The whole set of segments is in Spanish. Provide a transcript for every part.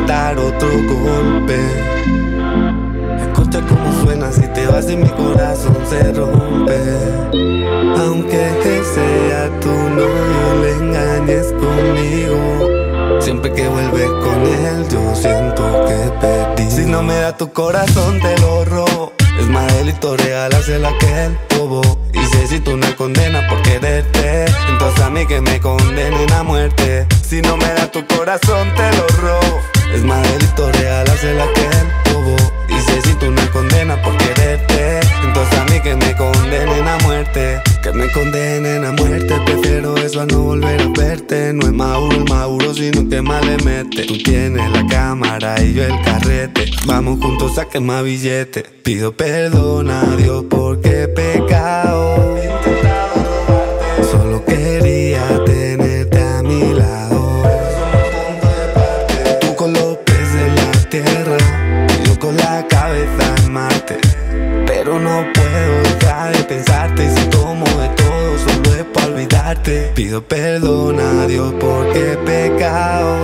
dar otro golpe. Escucha cómo suena, si te vas y mi corazón se rompe. Aunque sea tu novio, le engañes conmigo. Siempre que vuelves con él, yo siento que perdí. Si no me da tu corazón, te lo robo. Es más delito real hacer aquel bobo. Y sé si tú una condena por quererte, entonces a mí que me condenen a muerte. Si no me da tu corazón, te lo robo. Es más delito real hacer aquel bobo. Y sé si tú una condena por quererte, entonces a mí que me condenen a muerte. Que me condenen a muerte, prefiero eso a no volver a verte. No es Mauro el Mauro, sino que más le mete. Tú tienes la cámara y yo el carrete. Vamos juntos a quemar billete. Pido perdón a Dios porque he pecado. He intentado robarte. Solo quería tenerte a mi lado. Somos punto de parte. Tú con los pies en la tierra y yo con la cabeza en Marte. Pero no puedo dejar de pensarte. Si tomo de todo solo es para olvidarte. Pido perdón a Dios porque he pecado.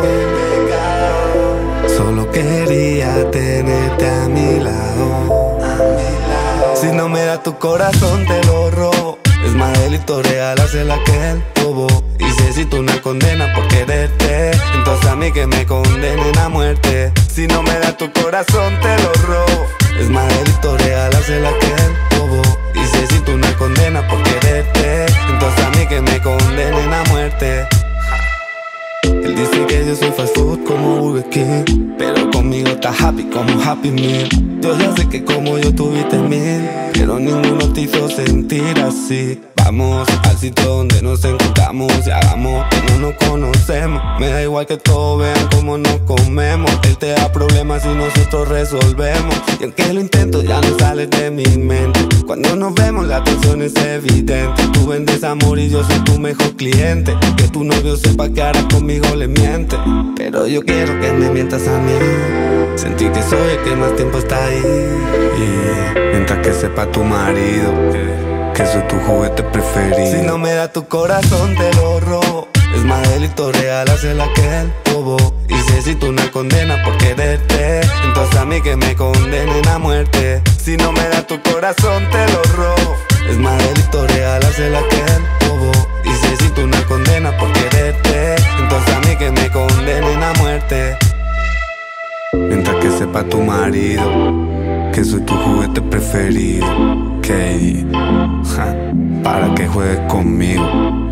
Solo quería tenerte a mi lado. Si no me da tu corazón, te lo robo. Es más delito real hacer aquel bobo. Y sé si tú una condena por quererte, entonces a mí que me condenen a muerte. Si no me da tu corazón, te lo robo. Es más delito real hacer aquel bobo. Y sé si tú una condena por quererte, entonces a mí que me condenen a muerte. Él dice que yo soy fast food como Burger King, pero conmigo está happy como Happy Meal. Yo ya sé que como yo tuviste 1000, pero ninguno te hizo sentir así. Vamos al sitio donde nos encontramos y hagamos que no nos conocemos. Me da igual que todos vean cómo nos comemos. Él te da problemas y nosotros resolvemos. Y aunque lo intento ya no sales de mi mente. Cuando nos vemos la tensión es evidente. Tú vendes amor y yo soy tu mejor cliente. Que tu novio sepa que ahora conmigo le miente, pero yo quiero que me mientas a mí. Sentí que soy el que más tiempo está ahí. Y mientras que sepa tu marido que soy tu juguete preferido. Si no me da tu corazón, te lo robo. Es más delito real hacer aquel bobo. Y sé si tú una condena por quererte, entonces a mí que me condenen a muerte. Si no me da tu corazón, te lo robo. Es más delito real hacer aquel bobo. Y sé si tú una condena por quererte, entonces a mí que me condenen a muerte. Mientras que sepa tu marido que soy tu juguete preferido. Para que juegues conmigo.